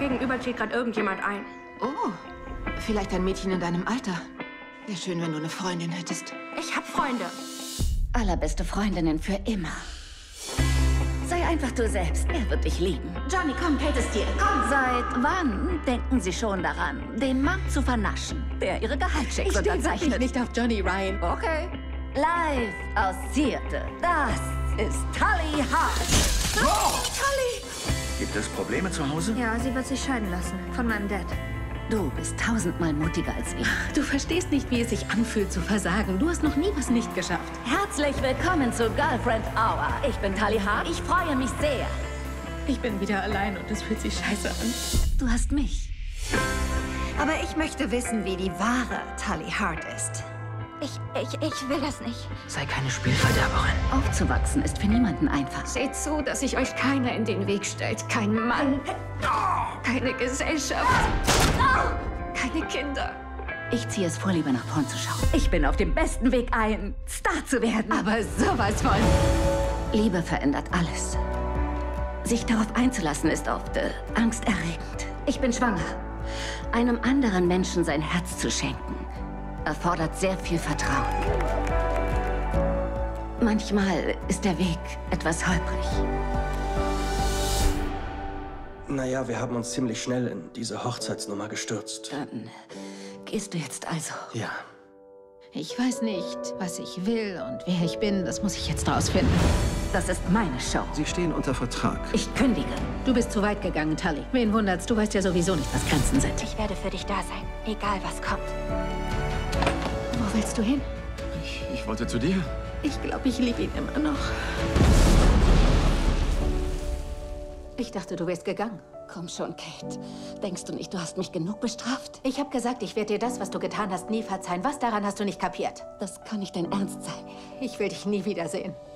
gegenüber zieht gerade irgendjemand ein. Oh, vielleicht ein Mädchen in deinem Alter. Wäre schön, wenn du eine Freundin hättest. Ich hab Freunde. Allerbeste Freundinnen für immer. Sei einfach du selbst. Er wird dich lieben. Johnny, komm, Kate ist hier. Komm. Seit wann denken Sie schon daran, den Mann zu vernaschen, der Ihre Gehaltschecks unterzeichnet? nicht auf Johnny Ryan. Okay. Live aus Seattle. Das ist Tully Hart. Oh, Tully! Gibt es Probleme zu Hause? Ja, sie wird sich scheiden lassen. Von meinem Dad. Du bist 1000-mal mutiger als ich. Du verstehst nicht, wie es sich anfühlt zu versagen. Du hast noch nie was nicht geschafft. Herzlich willkommen zu Girlfriend Hour. Ich bin Tully Hart. Ich freue mich sehr. Ich bin wieder allein und es fühlt sich scheiße an. Du hast mich. Aber ich möchte wissen, wie die wahre Tully Hart ist. Ich will das nicht. Sei keine Spielverderberin. Aufzuwachsen ist für niemanden einfach. Seht zu, dass sich euch keiner in den Weg stellt. Kein Mann. Keine Gesellschaft. Keine Kinder. Ich ziehe es vor, lieber nach vorn zu schauen. Ich bin auf dem besten Weg, ein Star zu werden. Aber sowas von. Liebe verändert alles. Sich darauf einzulassen ist oft angsterregend. Ich bin schwanger. Einem anderen Menschen sein Herz zu schenken, erfordert sehr viel Vertrauen. Manchmal ist der Weg etwas holprig. Naja, wir haben uns ziemlich schnell in diese Hochzeitsnummer gestürzt. Dann gehst du jetzt also. Ja. Ich weiß nicht, was ich will und wer ich bin. Das muss ich jetzt rausfinden. Das ist meine Show. Sie stehen unter Vertrag. Ich kündige. Du bist zu weit gegangen, Tully. Wen wundert's? Du weißt ja sowieso nicht, was Grenzen sind. Ich werde für dich da sein. Egal, was kommt. Wo willst du hin? Ich wollte zu dir. Ich glaube, ich liebe ihn immer noch. Ich dachte, du wärst gegangen. Komm schon, Kate. Denkst du nicht, du hast mich genug bestraft? Ich habe gesagt, ich werde dir das, was du getan hast, nie verzeihen. Was daran hast du nicht kapiert? Das kann nicht dein Ernst sein. Ich will dich nie wiedersehen.